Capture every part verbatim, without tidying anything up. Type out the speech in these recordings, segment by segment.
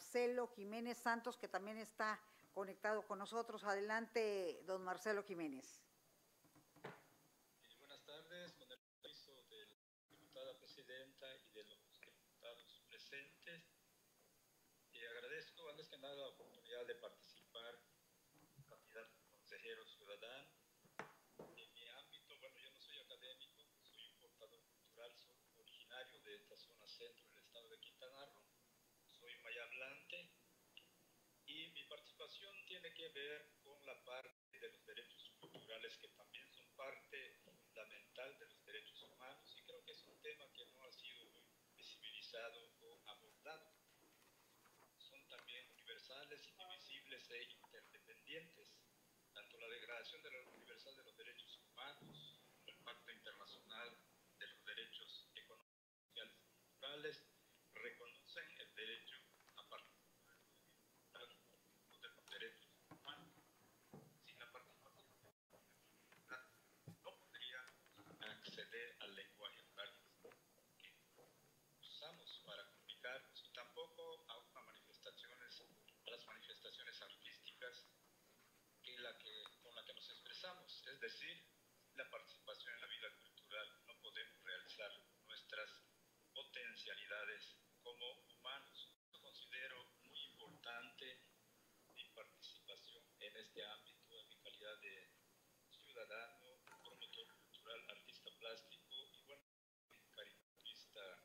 Marcelo Jiménez Santos, que también está conectado con nosotros. Adelante, don Marcelo Jiménez. Eh, buenas tardes, con el permiso de la diputada presidenta y de los diputados presentes. Eh, agradezco antes que nada la oportunidad de participar como candidato a consejero ciudadano. En mi ámbito, bueno, yo no soy académico, soy un portador cultural, soy originario de esta zona centro del estado de Quintana Roo, soy maya hablante y mi participación tiene que ver con la parte de los derechos culturales que también son parte fundamental de los derechos humanos y creo que es un tema que no ha sido muy visibilizado o abordado. Son también universales, indivisibles e interdependientes. Tanto la Declaración de la Universal de los Derechos Humanos como el Pacto Internacional de los Derechos Económicos, Sociales y Culturales reconocen el derecho a participar de los derechos humanos. Sin la participación no podríamos acceder al lenguaje oral que usamos para comunicarnos y tampoco a unas manifestaciones, a las manifestaciones artísticas que la que, con la que nos expresamos, es decir, la participación en la vida cultural. No podemos realizar nuestras potencialidades como humanos. Yo considero muy importante mi participación en este ámbito en mi calidad de ciudadano, promotor cultural, artista plástico y bueno, caricaturista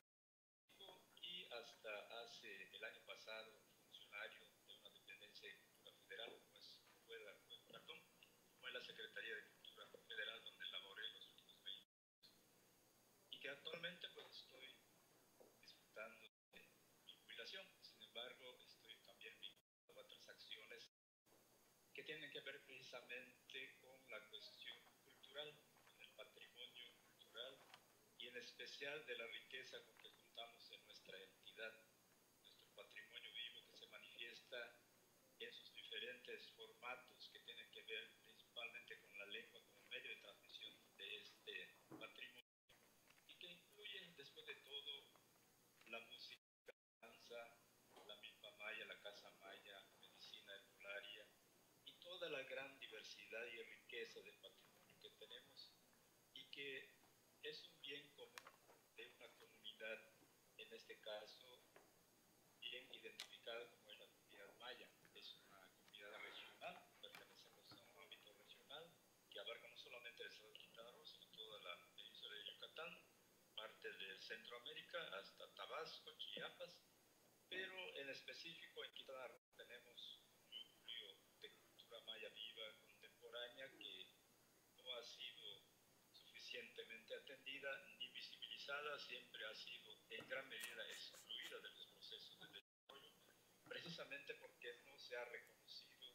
y hasta hace el año pasado funcionario de una dependencia de cultura federal como es fue la, perdón, fue la Secretaría de Cultura Federal donde laboré los últimos veinte años y que actualmente pues estoy disfrutando de mi jubilación. Sin embargo, estoy también vinculado a otras acciones que tienen que ver precisamente con la cuestión cultural, con el patrimonio cultural y en especial de la riqueza con que contamos en nuestra entidad, nuestro patrimonio vivo que se manifiesta en sus diferentes formatos que tienen que ver principalmente con la lengua como medio de transmisión de este patrimonio y que incluye después de todo la música, la danza, la milpa maya, la casa maya, medicina herbolaria y toda la gran diversidad y riqueza del patrimonio que tenemos y que es un bien común de una comunidad, en este caso bien identificada como es la comunidad maya. Es una comunidad regional, pertenecemos a un ámbito regional que abarca no solamente el estado de Quintana Roo, sino toda la península de Yucatán, parte de Centroamérica hasta Tabasco, Chiapas, pero en específico en Quintana Roo tenemos un núcleo de cultura maya viva, contemporánea, que no ha sido suficientemente atendida ni visibilizada, siempre ha sido en gran medida excluida de los procesos de desarrollo, precisamente porque no se ha reconocido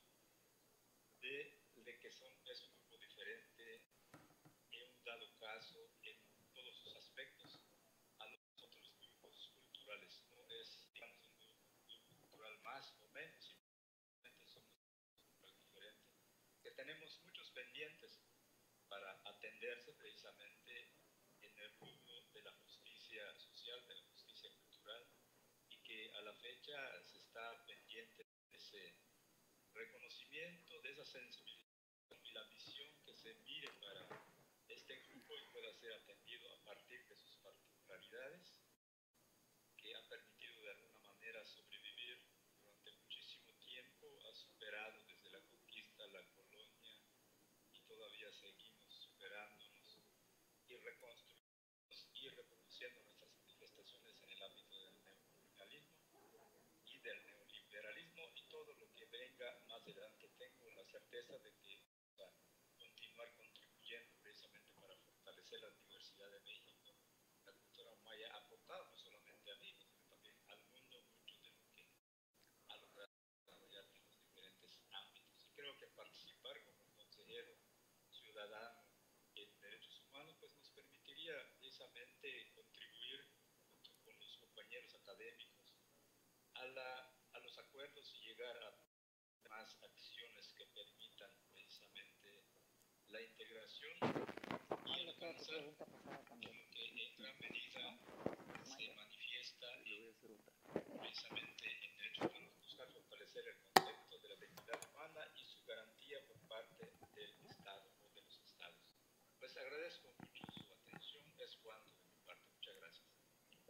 de, de que son, es un grupo diferente en un dado caso en todos sus aspectos a los otros grupos culturales. No es, digamos, un grupo, un grupo cultural más o menos, simplemente somos diferentes, que tenemos muchos pendientes para atenderse precisamente en el rubro de la justicia social, de la justicia cultural, y que a la fecha se está pendiente de ese reconocimiento, de esa sensibilización y la visión que se mire para este grupo y pueda ser atendido a partir de sus particularidades que han permitido de alguna manera sobrevivir durante muchísimo tiempo, ha superado desde la conquista la colonia y todavía seguimos superándonos y reconstruyendo y reproduciendo nuestras manifestaciones en el ámbito del neocolonialismo y del neoliberalismo y todo lo que venga más adelante. Tengo la certeza de que vamos a continuar contribuyendo precisamente para fortalecer la diversidad de México. La cultura maya ha aportado no solamente a México, sino también al mundo mucho de lo que ha logrado desarrollar en los diferentes ámbitos. Y creo que participar como consejero ciudadano en derechos humanos pues nos permitiría precisamente contribuir junto con los compañeros académicos a, la, a los acuerdos y llegar a más acciones que permitan precisamente la integración y alcanzar lo que en gran medida se manifiesta y precisamente en derechos humanos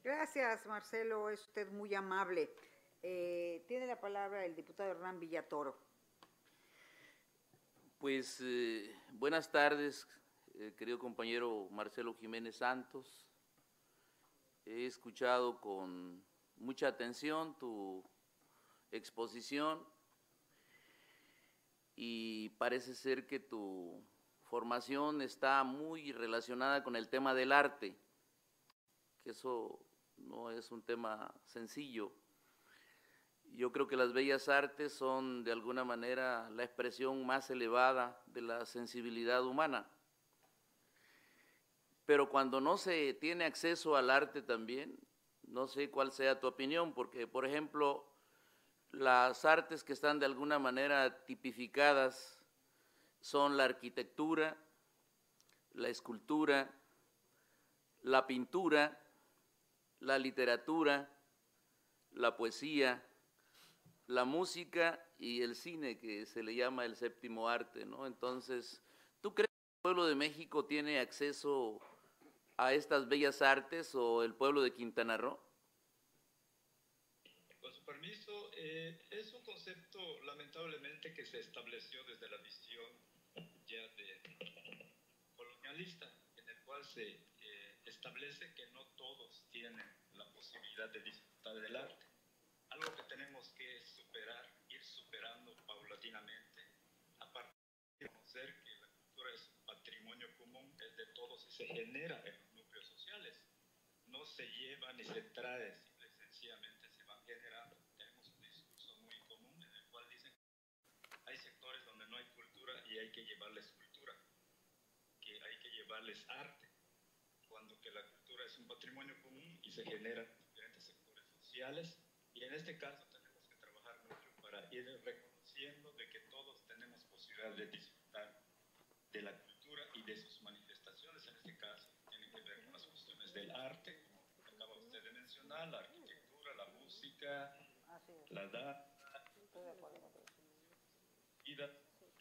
Gracias, Marcelo, es usted muy amable. Eh, tiene la palabra el diputado Hernán Villatoro. Pues eh, buenas tardes, eh, querido compañero Marcelo Jiménez Santos. He escuchado con mucha atención tu exposición y parece ser que tu formación está muy relacionada con el tema del arte, que eso no es un tema sencillo. Yo creo que las bellas artes son de alguna manera la expresión más elevada de la sensibilidad humana. Pero cuando no se tiene acceso al arte también, no sé cuál sea tu opinión, porque por ejemplo, las artes que están de alguna manera tipificadas son la arquitectura, la escultura, la pintura, la literatura, la poesía, la música y el cine, que se le llama el séptimo arte, ¿no? Entonces, ¿tú crees que el pueblo de México tiene acceso a estas bellas artes o el pueblo de Quintana Roo? Con su permiso, eh, es un concepto lamentablemente que se estableció desde la visión ya de colonialista, en el cual se eh, establece que no todos tienen la posibilidad de disfrutar del arte. Algo que tenemos que superar, ir superando paulatinamente, a partir de conocer que la cultura es un patrimonio común, es de todos y se genera en los núcleos sociales. No se lleva ni se trae, simple y sencillamente se van generando. Tenemos un discurso muy común en el cual dicen que hay sectores donde no hay cultura y hay que llevarles cultura, que hay que llevarles arte, cuando que la cultura es un patrimonio común y se genera en diferentes sectores sociales. Y en este caso tenemos que trabajar mucho para ir reconociendo de que todos tenemos posibilidad de disfrutar de la cultura y de sus manifestaciones. En este caso tienen que ver con las cuestiones del arte, como acaba usted de mencionar, la arquitectura, la música, la danza, y la...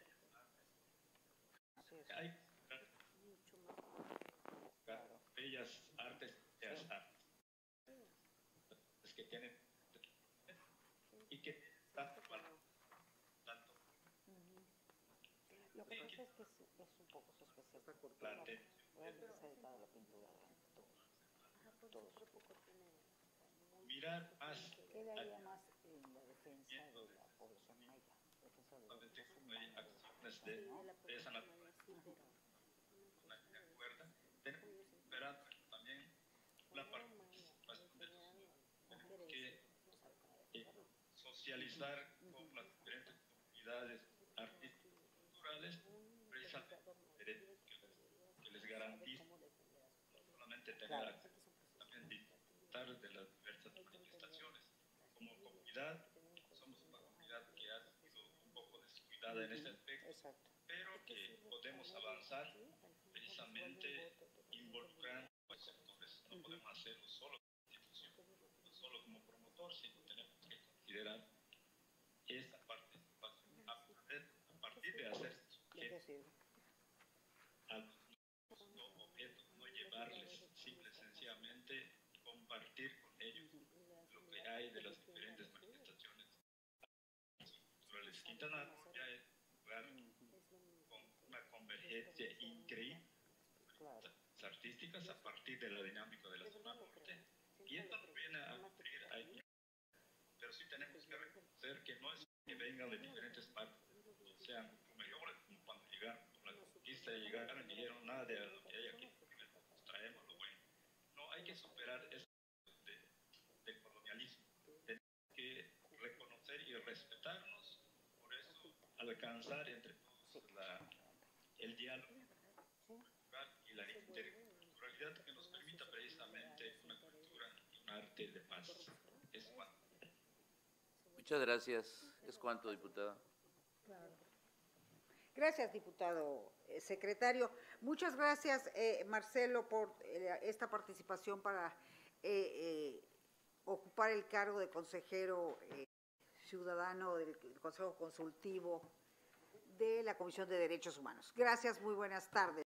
hay bellas artes, bellas artes, es que tienen y que tanto valor, tanto lo que pasa es que es, es un poco su especialidad. la atención. Realmente se ha dedicado a la pintura durante todo, todo su tiempo. Mirar más Quedaría más en la defensa de la población maya, defensa de los hay acciones de, de esa naturaleza. ¿De acuerdo? Tenemos que esperar también la participación de los tenemos que eh, socializar con las diferentes comunidades artísticas y culturales, precisamente derechos que les, que les garantiza no solamente tener acceso, también disfrutar de las diversas manifestaciones. Como comunidad, somos una comunidad que ha sido un poco descuidada en ese aspecto, pero que podemos avanzar precisamente involucrando a los sectores. No podemos hacerlo solo como institución, no solo como promotor, sino tenemos que considerar esa participación a partir de hacer sujetos a los no objetos, no llevarles, simple y sencillamente compartir con ellos lo que hay de las diferentes manifestaciones culturales. Quintana Roo ya es un lugar con una convergencia increíble de artísticas a partir de la dinámica de la zona norte, y esto nos viene a nutrir ahí. Pero sí tenemos que reconocer que no es que vengan de diferentes partes, o sean mejores, como cuando llegaron, con la conquista llegaron y dijeron nada de lo que hay aquí, nos traemos lo bueno. No, hay que superar eso de, del colonialismo. Tenemos que reconocer y respetarnos, por eso alcanzar entre todos la, el diálogo y la interculturalidad que nos permita precisamente una cultura y un arte de paz. Es cuanto. Muchas gracias. Es cuanto, diputada. Gracias, diputado eh, secretario. Muchas gracias, eh, Marcelo, por eh, esta participación para eh, eh, ocupar el cargo de consejero eh, ciudadano del Consejo Consultivo de la Comisión de Derechos Humanos. Gracias, muy buenas tardes.